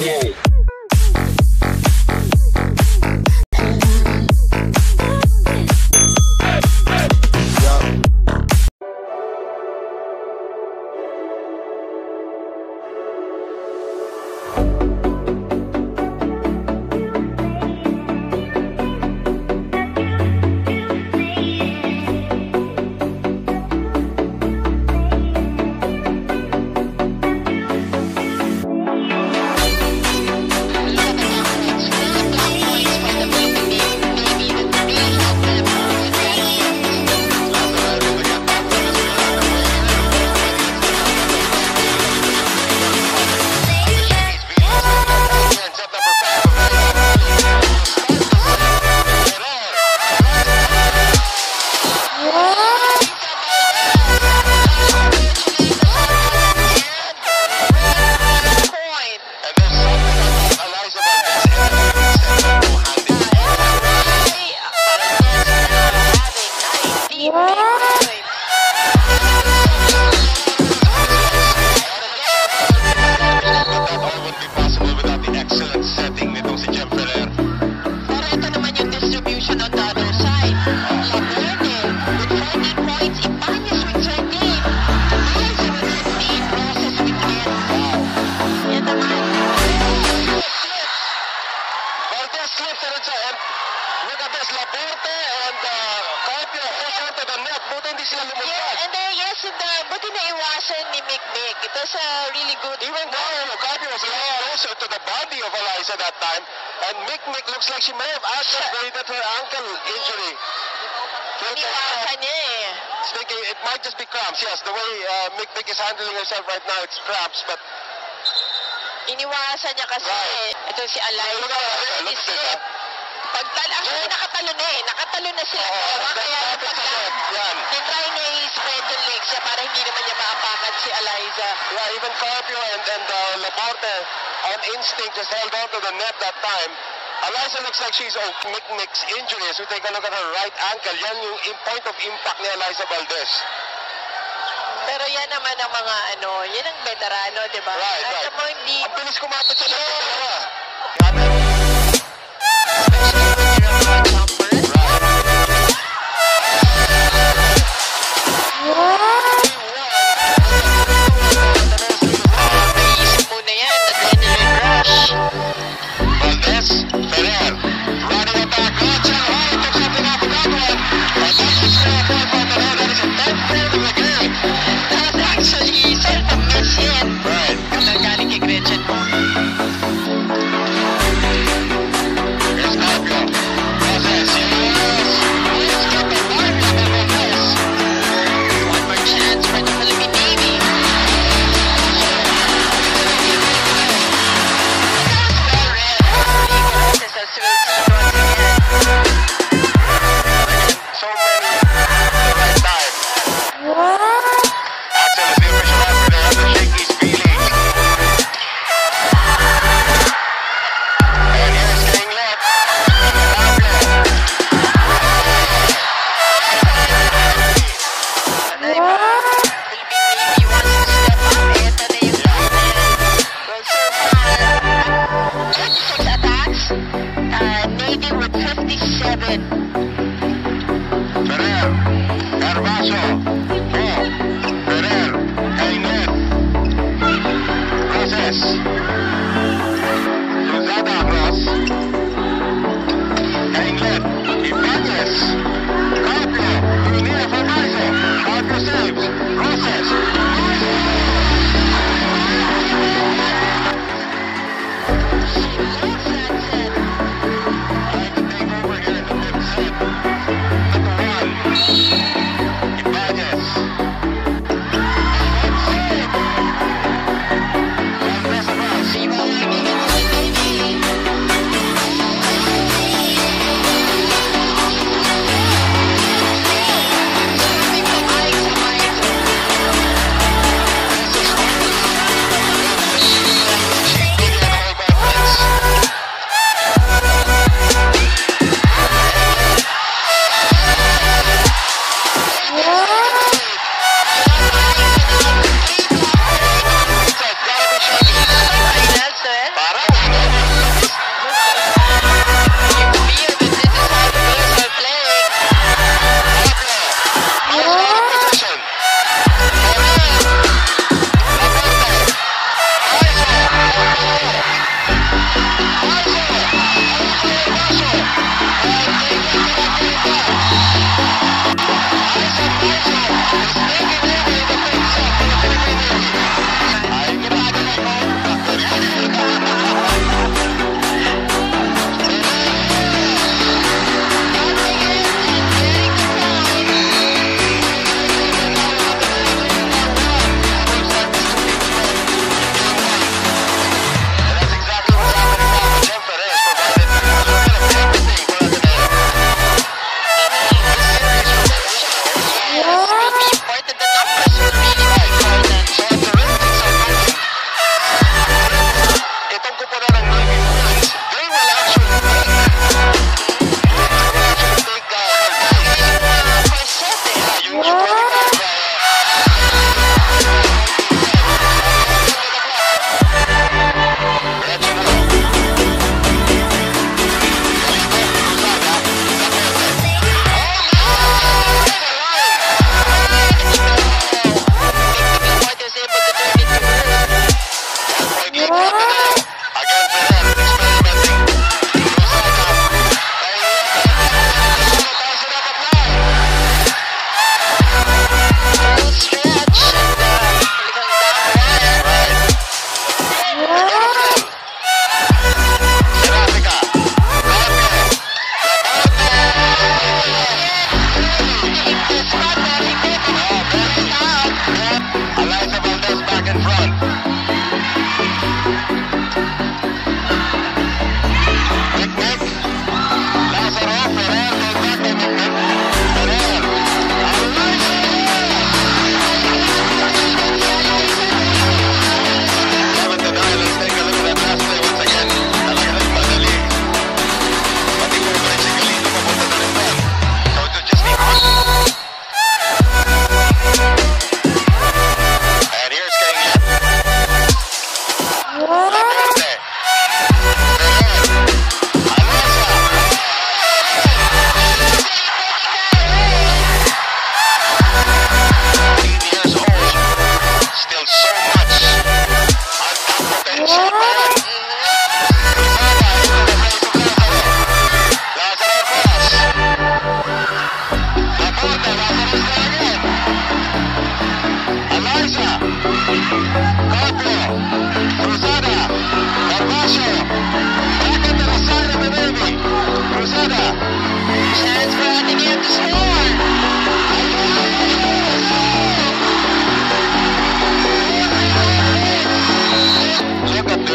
Buti na iwasan ni Mikmik. It was really good. Even though Lugati was closer to the body of Eliza that time, and Mikmik looks like she may have aggravated her ankle injury. Iniwasan niya eh. Thinking it might just be cramps. Yes, the way Mikmik is handling herself right now, it's cramps, but iniwasan niya kasi. Right. Ito si Eliza. Actually, nakatalo na eh. Nakatalo na sila. Kaya tinry niya i-spread yung legs niya para hindi naman niya maapakan si Eliza. Yeah, even Carpio and Laporte on instinct just held on to the net that time. Eliza looks like she's Mikmik's injury. As we take a look at her right ankle, yan yung point of impact ni Eliza Valdez. Pero yan naman ang mga yan ang veterano, di ba? Right, right. Mo, hindi... Ang bilis kumapit siya ng dalawa.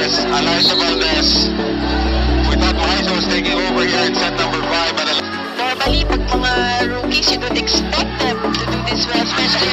Eliza Valdez. We thought Liza was taking over here in set number 5. But normally, pag mga rookies, you don't expect them to do this well, especially